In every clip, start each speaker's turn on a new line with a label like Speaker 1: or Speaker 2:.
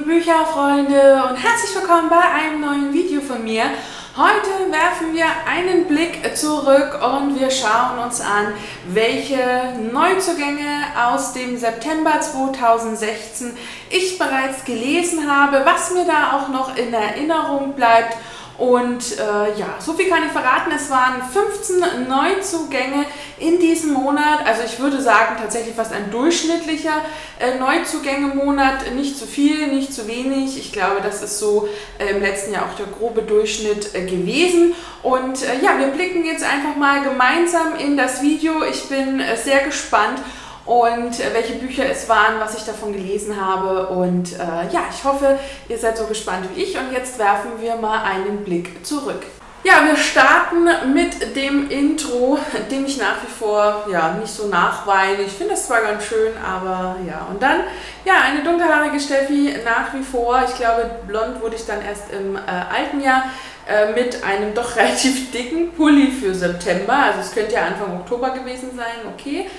Speaker 1: Bücherfreunde und herzlich willkommen bei einem neuen Video von mir. Heute werfen wir einen Blick zurück und wir schauen uns an, welche Neuzugänge aus dem September 2016 ich bereits gelesen habe, was mir da auch noch in Erinnerung bleibt. Und ja, so viel kann ich verraten, es waren 15 Neuzugänge in diesem Monat, also ich würde sagen tatsächlich fast ein durchschnittlicher Neuzugänge-Monat, nicht zu viel, nicht zu wenig, ich glaube das ist so im letzten Jahr auch der grobe Durchschnitt gewesen. Und ja, wir blicken jetzt einfach mal gemeinsam in das Video, ich bin sehr gespannt und welche Bücher es waren, was ich davon gelesen habe. Und ja, ich hoffe, ihr seid so gespannt wie ich. Und jetzt werfen wir mal einen Blick zurück. Ja, wir starten mit dem Intro, dem ich nach wie vor ja nicht so nachweine. Ich finde es zwar ganz schön, aber ja. Und dann, ja, eine dunkelhaarige Steffi nach wie vor. Ich glaube, blond wurde ich dann erst im alten Jahr mit einem doch relativ dicken Pulli für September. Also es könnte ja Anfang Oktober gewesen sein, okay.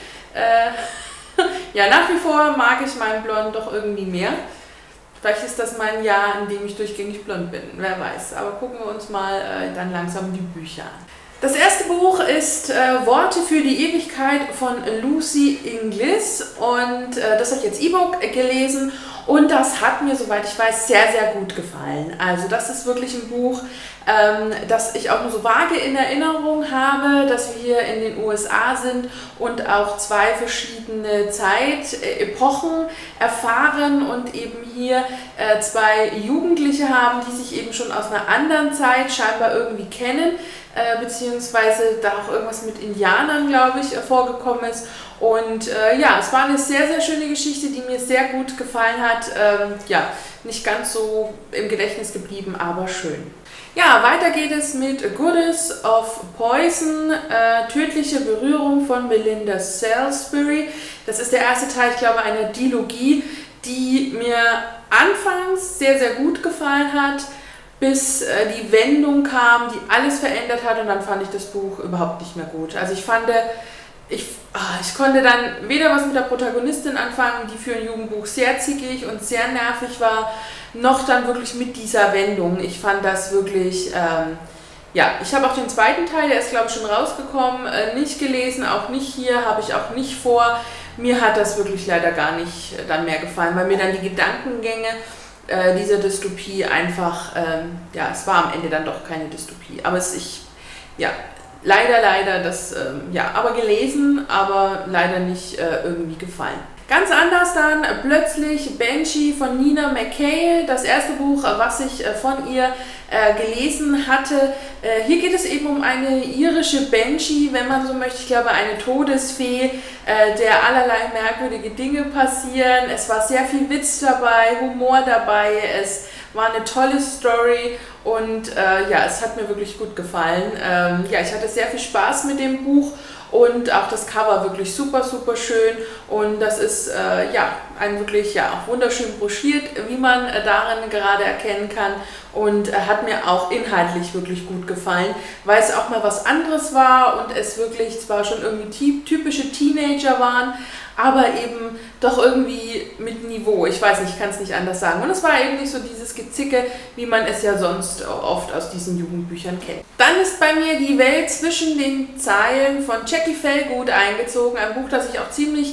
Speaker 1: Ja, nach wie vor mag ich meinen Blond doch irgendwie mehr. Vielleicht ist das mein Jahr, in dem ich durchgängig blond bin, wer weiß. Aber gucken wir uns mal dann langsam die Bücher an. Das erste Buch ist Worte für die Ewigkeit von Lucy Inglis und das habe ich jetzt E-Book gelesen und das hat mir, soweit ich weiß, sehr, sehr gut gefallen. Also das ist wirklich ein Buch, das ich auch nur so vage in Erinnerung habe, dass wir hier in den USA sind und auch zwei verschiedene Zeitepochen erfahren und eben hier zwei Jugendliche haben, die sich eben schon aus einer anderen Zeit scheinbar irgendwie kennen, beziehungsweise da auch irgendwas mit Indianern, glaube ich, vorgekommen ist. Und ja, es war eine sehr, sehr schöne Geschichte, die mir sehr gut gefallen hat. Ja, nicht ganz so im Gedächtnis geblieben, aber schön. Ja, weiter geht es mit Goddess of Poison, tödliche Berührung von Belinda Salisbury. Das ist der erste Teil, ich glaube, einer Dilogie, die mir anfangs sehr, sehr gut gefallen hat, bis die Wendung kam, die alles verändert hat, und dann fand ich das Buch überhaupt nicht mehr gut. Also ich fand, ich konnte dann weder was mit der Protagonistin anfangen, die für ein Jugendbuch sehr zickig und sehr nervig war, noch dann wirklich mit dieser Wendung. Ich fand das wirklich, ja, ich habe auch den zweiten Teil, der ist glaube ich schon rausgekommen, nicht gelesen, auch nicht hier, habe ich auch nicht vor. Mir hat das wirklich leider gar nicht dann mehr gefallen, weil mir dann die Gedankengänge dieser Dystopie einfach, ja, es war am Ende dann doch keine Dystopie, aber ja, leider, das, ja, aber gelesen, aber leider nicht irgendwie gefallen. Ganz anders dann plötzlich Banshee von Nina McCail, das erste Buch, was ich von ihr gelesen hatte. Hier geht es eben um eine irische Banshee, wenn man so möchte, ich glaube eine Todesfee, der allerlei merkwürdige Dinge passieren. Es war sehr viel Witz dabei, Humor dabei, es war eine tolle Story und ja, es hat mir wirklich gut gefallen. Ja, ich hatte sehr viel Spaß mit dem Buch. Und auch das Cover wirklich super, super schön, und das ist ja ein wirklich ja auch wunderschön broschiert, wie man darin gerade erkennen kann, und hat mir auch inhaltlich wirklich gut gefallen, weil es auch mal was anderes war und es wirklich zwar schon irgendwie typische Teenager waren, aber eben doch irgendwie mit Niveau. Ich weiß nicht, ich kann es nicht anders sagen. Und es war eben nicht so dieses Gezicke, wie man es ja sonst oft aus diesen Jugendbüchern kennt. Dann ist bei mir Die Welt zwischen den Zeilen von Jackie Fellgood eingezogen. Ein Buch, das ich auch ziemlich,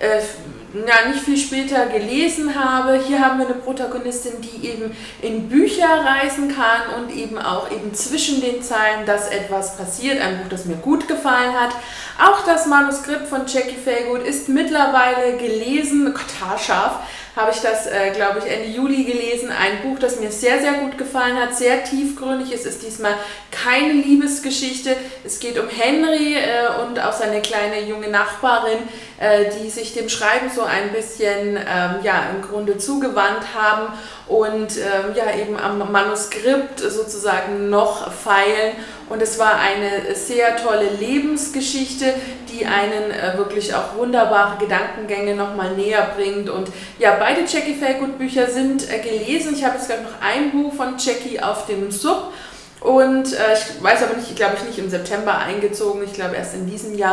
Speaker 1: ja, nicht viel später gelesen habe. Hier haben wir eine Protagonistin, die eben in Bücher reisen kann und eben auch eben zwischen den Zeilen, dass etwas passiert. Ein Buch, das mir gut gefallen hat. Auch das Manuskript von Jackie Fellgood ist mittlerweile gelesen. Gott, haarscharf habe ich das, glaube ich, Ende Juli gelesen. Ein Buch, das mir sehr, sehr gut gefallen hat, sehr tiefgründig. Es ist diesmal keine Liebesgeschichte. Es geht um Henry und auch seine kleine junge Nachbarin, die sich dem Schreiben so ein bisschen, ja, im Grunde zugewandt haben und ja, eben am Manuskript sozusagen noch feilen. Und es war eine sehr tolle Lebensgeschichte, die einen wirklich auch wunderbare Gedankengänge nochmal näher bringt. Und ja, beide Jackie Fellgood Bücher sind gelesen. Ich habe jetzt gerade noch ein Buch von Jackie auf dem Sub. Und ich weiß aber nicht, ich glaube, nicht im September eingezogen, ich glaube erst in diesem Jahr.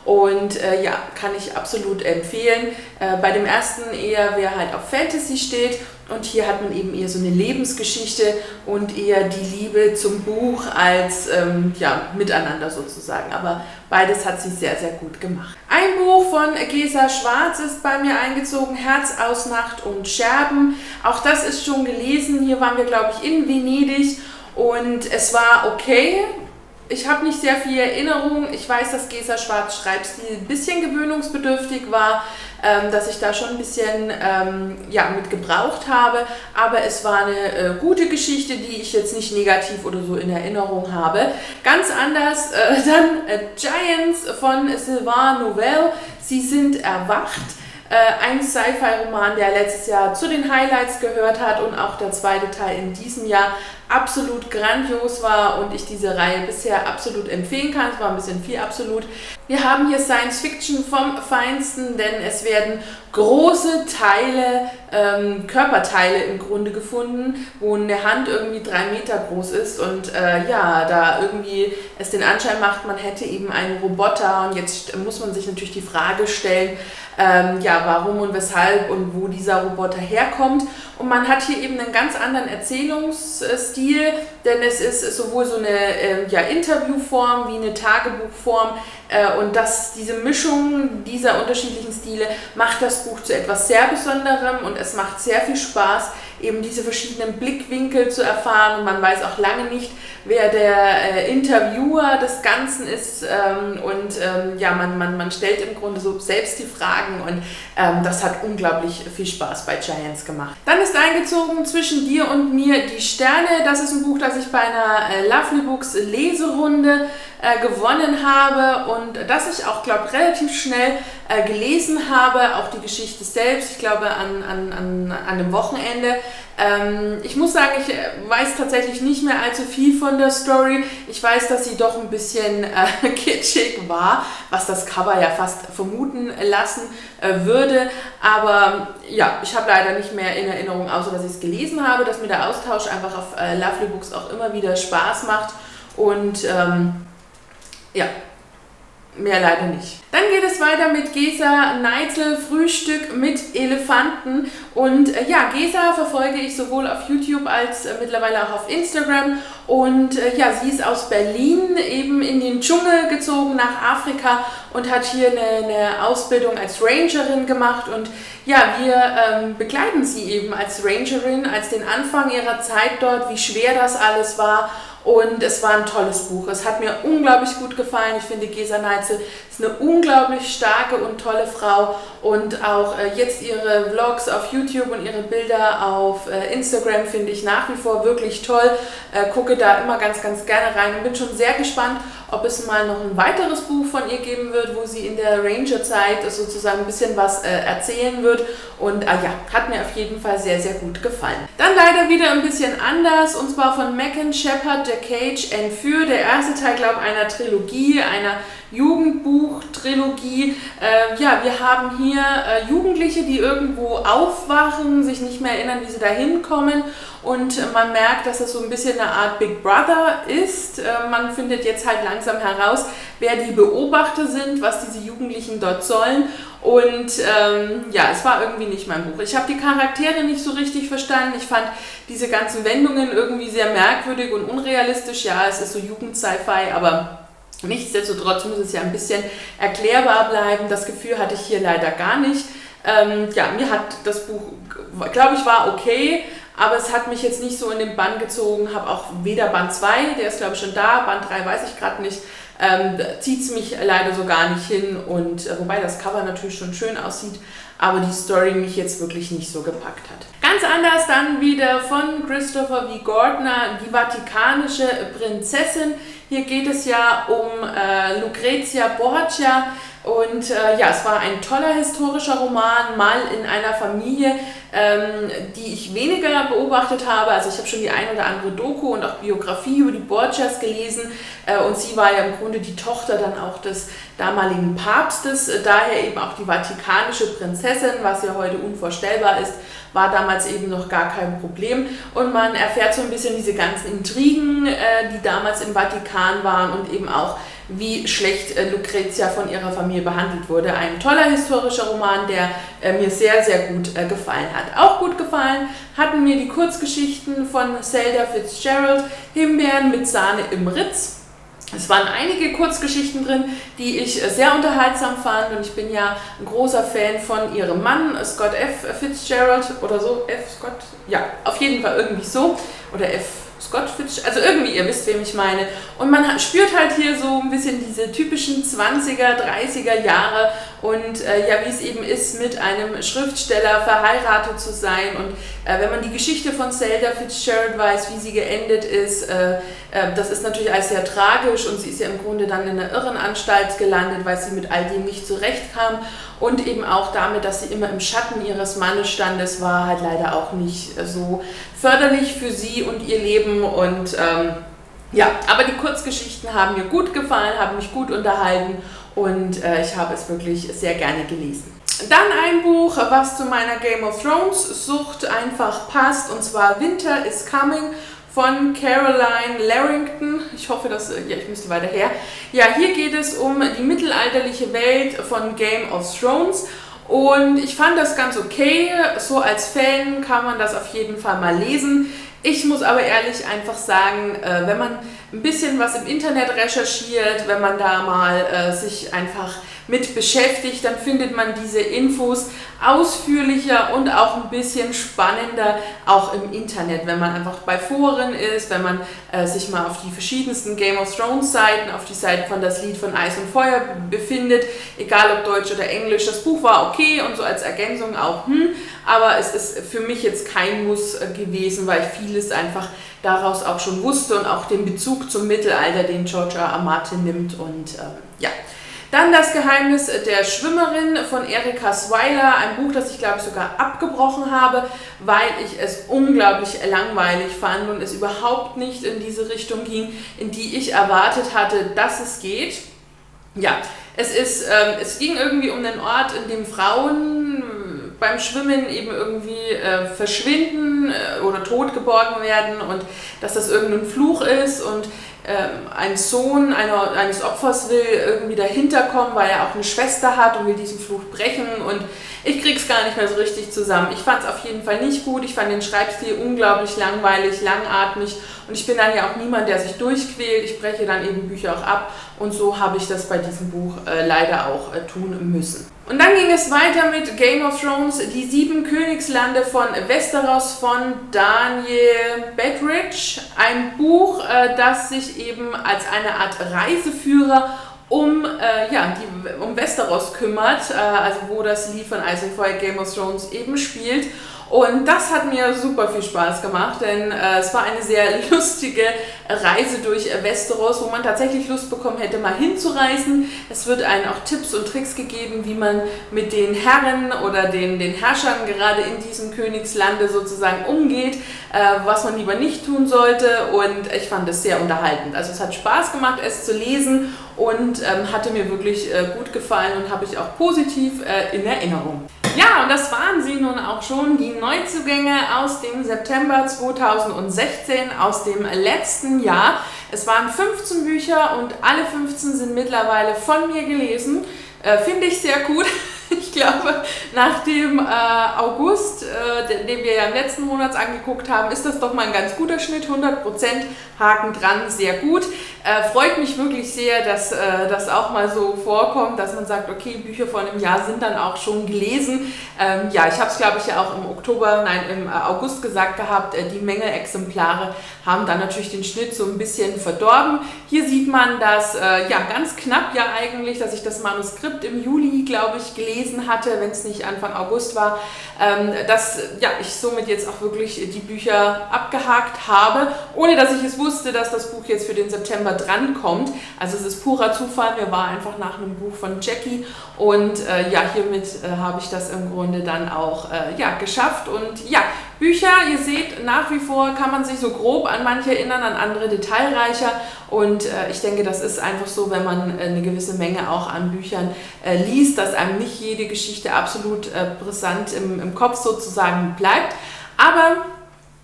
Speaker 1: und ja, kann ich absolut empfehlen. Bei dem ersten eher, wer halt auf Fantasy steht, und hier hat man eben eher so eine Lebensgeschichte und eher die Liebe zum Buch als ja, miteinander sozusagen. Aber beides hat sie sehr, sehr gut gemacht. Ein Buch von Gesa Schwarz ist bei mir eingezogen, Herz aus Nacht und Scherben. Auch das ist schon gelesen. Hier waren wir, glaube ich, in Venedig und es war okay. Ich habe nicht sehr viel Erinnerung. Ich weiß, dass Gesa Schwarz Schreibstil ein bisschen gewöhnungsbedürftig war, dass ich da schon ein bisschen ja, mit gebraucht habe. Aber es war eine gute Geschichte, die ich jetzt nicht negativ oder so in Erinnerung habe. Ganz anders dann Giants von Sylvain Nouvel. Sie sind erwacht. Ein Sci-Fi-Roman, der letztes Jahr zu den Highlights gehört hat und auch der zweite Teil in diesem Jahr absolut grandios war und ich diese Reihe bisher absolut empfehlen kann. Es war ein bisschen viel absolut. Wir haben hier Science Fiction vom Feinsten, denn es werden große Teile, Körperteile im Grunde gefunden, wo eine Hand irgendwie 3 Meter groß ist und ja, da irgendwie es den Anschein macht, man hätte eben einen Roboter und jetzt muss man sich natürlich die Frage stellen, ja, warum und weshalb und wo dieser Roboter herkommt. Und man hat hier eben einen ganz anderen Erzählungsstil, denn es ist sowohl so eine ja, Interviewform wie eine Tagebuchform und diese Mischung dieser unterschiedlichen Stile macht das Buch zu etwas sehr Besonderem und es macht sehr viel Spaß, eben diese verschiedenen Blickwinkel zu erfahren und man weiß auch lange nicht, wer der Interviewer des Ganzen ist und ja, man stellt im Grunde so selbst die Fragen und das hat unglaublich viel Spaß bei Giants gemacht. Dann ist eingezogen Zwischen dir und mir die Sterne. Das ist ein Buch, das ich bei einer Lovely Books Leserunde gewonnen habe und das ich auch, glaube ich, relativ schnell gelesen habe, auch die Geschichte selbst, ich glaube an einem Wochenende. Ich muss sagen, ich weiß tatsächlich nicht mehr allzu viel von der Story. Ich weiß, dass sie doch ein bisschen kitschig war, was das Cover ja fast vermuten lassen würde. Aber ja, ich habe leider nicht mehr in Erinnerung, außer dass ich es gelesen habe, dass mir der Austausch einfach auf Lovely Books auch immer wieder Spaß macht. Und ja, mehr leider nicht. Dann geht es weiter mit Gesa Neitzel, Frühstück mit Elefanten. Und ja, Gesa verfolge ich sowohl auf YouTube als mittlerweile auch auf Instagram. Und ja, sie ist aus Berlin eben in den Dschungel gezogen nach Afrika und hat hier eine Ausbildung als Rangerin gemacht. Und ja, wir begleiten sie eben als Rangerin, als den Anfang ihrer Zeit dort, wie schwer das alles war. Und es war ein tolles Buch. Es hat mir unglaublich gut gefallen. Ich finde, Gesa Neitzel ist eine unglaublich starke und tolle Frau. Und auch jetzt ihre Vlogs auf YouTube und ihre Bilder auf Instagram finde ich nach wie vor wirklich toll. Gucke da immer ganz, ganz gerne rein und bin schon sehr gespannt, ob es mal noch ein weiteres Buch von ihr geben wird, wo sie in der Ranger-Zeit sozusagen ein bisschen was erzählen wird. Und ja, hat mir auf jeden Fall sehr, sehr gut gefallen. Dann leider wieder ein bisschen anders, und zwar von Megan Shepherd, The Cage Entführt. Der erste Teil, glaube ich, einer Trilogie, einer Jugendbuch-Trilogie. Ja, wir haben hier Jugendliche, die irgendwo aufwachen, sich nicht mehr erinnern, wie sie da hinkommen. Und man merkt, dass es so ein bisschen eine Art Big Brother ist. Man findet jetzt halt langsam heraus, wer die Beobachter sind, was diese Jugendlichen dort sollen. Und ja, es war irgendwie nicht mein Buch. Ich habe die Charaktere nicht so richtig verstanden. Ich fand diese ganzen Wendungen irgendwie sehr merkwürdig und unrealistisch. Ja, es ist so Jugend-Sci-Fi, aber nichtsdestotrotz muss es ja ein bisschen erklärbar bleiben. Das Gefühl hatte ich hier leider gar nicht. Ja, mir hat das Buch, glaube ich, war okay, aber es hat mich jetzt nicht so in den Bann gezogen. Habe auch weder Band 2, der ist glaube ich schon da, Band 3 weiß ich gerade nicht, zieht es mich leider so gar nicht hin. Und wobei das Cover natürlich schon schön aussieht, aber die Story mich jetzt wirklich nicht so gepackt hat. Ganz anders dann wieder von Christopher V. Gardner, Die Vatikanische Prinzessin. Hier geht es ja um Lucrezia Borgia. Und ja, es war ein toller historischer Roman, mal in einer Familie, die ich weniger beobachtet habe. Also ich habe schon die ein oder andere Doku und auch Biografie über die Borgias gelesen. Und sie war ja im Grunde die Tochter dann auch des damaligen Papstes, daher eben auch die Vatikanische Prinzessin, was ja heute unvorstellbar ist, war damals eben noch gar kein Problem. Und man erfährt so ein bisschen diese ganzen Intrigen, die damals im Vatikan waren und eben auch wie schlecht Lucrezia von ihrer Familie behandelt wurde. Ein toller historischer Roman, der mir sehr, sehr gut gefallen hat. Auch gut gefallen hatten mir die Kurzgeschichten von Zelda Fitzgerald, Himbeeren mit Sahne im Ritz. Es waren einige Kurzgeschichten drin, die ich sehr unterhaltsam fand, und ich bin ja ein großer Fan von ihrem Mann, Scott F. Fitzgerald oder so, Scott, ja, auf jeden Fall irgendwie so, oder Scott Fitzgerald, also irgendwie, ihr wisst, wem ich meine. Und man spürt halt hier so ein bisschen diese typischen 20er, 30er Jahre und ja, wie es eben ist, mit einem Schriftsteller verheiratet zu sein. Und wenn man die Geschichte von Zelda Fitzgerald weiß, wie sie geendet ist, das ist natürlich alles sehr tragisch, und sie ist ja im Grunde dann in einer Irrenanstalt gelandet, weil sie mit all dem nicht zurechtkam, und eben auch damit, dass sie immer im Schatten ihres Mannes stand. Das war halt leider auch nicht so förderlich für sie und ihr Leben. Und ja, aber die Kurzgeschichten haben mir gut gefallen, haben mich gut unterhalten, und ich habe es wirklich sehr gerne gelesen. Dann ein Buch, was zu meiner Game of Thrones Sucht einfach passt, und zwar Winter is Coming von Caroline Larrington. Ich hoffe, dass, ja, ich müsste weiter her. Ja, hier geht es um die mittelalterliche Welt von Game of Thrones. Und ich fand das ganz okay. So als Fan kann man das auf jeden Fall mal lesen. Ich muss aber ehrlich einfach sagen, wenn man ein bisschen was im Internet recherchiert, wenn man da mal sich einfach mit beschäftigt, dann findet man diese Infos ausführlicher und auch ein bisschen spannender auch im Internet, wenn man einfach bei Foren ist, wenn man sich mal auf die verschiedensten Game of Thrones Seiten, auf die Seiten von Das Lied von Eis und Feuer befindet, egal ob Deutsch oder Englisch. Das Buch war okay und so als Ergänzung auch, aber es ist für mich jetzt kein Muss gewesen, weil ich vieles einfach daraus auch schon wusste und auch den Bezug zum Mittelalter, den George R. R. Martin nimmt. Und ja. Dann Das Geheimnis der Schwimmerin von Erika Swyler, ein Buch, das ich glaube ich sogar abgebrochen habe, weil ich es unglaublich langweilig fand und es überhaupt nicht in diese Richtung ging, in die ich erwartet hatte, dass es geht. Ja, es ging irgendwie um den Ort, in dem Frauen beim Schwimmen eben irgendwie verschwinden oder tot geborgen werden, und dass das irgendein Fluch ist, und ein Sohn eines Opfers will irgendwie dahinter kommen, weil er auch eine Schwester hat und will diesen Fluch brechen, und ich krieg's gar nicht mehr so richtig zusammen. Ich fand es auf jeden Fall nicht gut, ich fand den Schreibstil unglaublich langweilig, langatmig, und ich bin dann ja auch niemand, der sich durchquält. Ich breche dann eben Bücher auch ab, und so habe ich das bei diesem Buch leider auch tun müssen. Und dann ging es weiter mit Game of Thrones, die 7 Königslande von Westeros von Daniel Bettridge. Ein Buch, das sich eben als eine Art Reiseführer um Westeros kümmert, also wo das Lied von Eis und Feuer Game of Thrones eben spielt. Und das hat mir super viel Spaß gemacht, denn es war eine sehr lustige Reise durch Westeros, wo man tatsächlich Lust bekommen hätte, mal hinzureisen. Es wird einem auch Tipps und Tricks gegeben, wie man mit den Herren oder den Herrschern gerade in diesem Königslande sozusagen umgeht, was man lieber nicht tun sollte, und ich fand es sehr unterhaltend. Also es hat Spaß gemacht, es zu lesen, und hatte mir wirklich gut gefallen und habe ich auch positiv in Erinnerung. Ja, und das waren sie nun auch schon, die Neuzugänge aus dem September 2016, aus dem letzten Jahr. Es waren 15 Bücher und alle 15 sind mittlerweile von mir gelesen. Finde ich sehr gut. Ich glaube, nach dem August, den wir ja im letzten Monat angeguckt haben, ist das doch mal ein ganz guter Schnitt. 100% Haken dran, sehr gut. Freut mich wirklich sehr, dass das auch mal so vorkommt, dass man sagt, okay, Bücher von einem Jahr sind dann auch schon gelesen. Ja, ich habe es, glaube ich, ja auch im August gesagt gehabt, die Menge Exemplare haben dann natürlich den Schnitt so ein bisschen verdorben. Hier sieht man das, ja, ganz knapp ja eigentlich, dass ich das Manuskript im Juli, glaube ich, gelesen hatte, wenn es nicht Anfang August war, dass ja, ich somit jetzt auch wirklich die Bücher abgehakt habe, ohne dass ich es wusste, dass das Buch jetzt für den September drankommt. Also es ist purer Zufall, mir war einfach nach einem Buch von Jackie, und ja, hiermit habe ich das im Grunde dann auch ja, geschafft. Und ja, Bücher, ihr seht, nach wie vor kann man sich so grob an manche erinnern, an andere detailreicher, und ich denke, das ist einfach so, wenn man eine gewisse Menge auch an Büchern liest, dass einem nicht jede Geschichte absolut brisant im Kopf sozusagen bleibt. Aber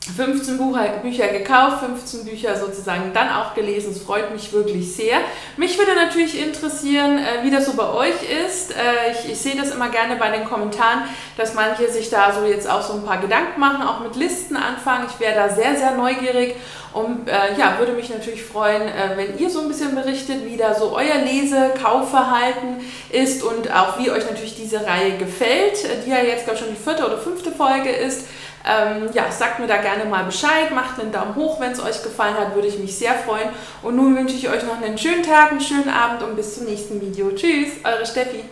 Speaker 1: 15 Bücher gekauft, 15 Bücher sozusagen dann auch gelesen. Es freut mich wirklich sehr. Mich würde natürlich interessieren, wie das so bei euch ist. Ich sehe das immer gerne bei den Kommentaren, dass manche sich da so jetzt auch so ein paar Gedanken machen, auch mit Listen anfangen. Ich wäre da sehr, sehr neugierig und ja, würde mich natürlich freuen, wenn ihr so ein bisschen berichtet, wie da so euer Kaufverhalten ist und auch wie euch natürlich diese Reihe gefällt, die ja jetzt, glaube ich, schon die 4. oder 5. Folge ist. Ja, sagt mir da gerne mal Bescheid, macht einen Daumen hoch, wenn es euch gefallen hat, würde ich mich sehr freuen. Und nun wünsche ich euch noch einen schönen Tag, einen schönen Abend und bis zum nächsten Video. Tschüss, eure Steffi.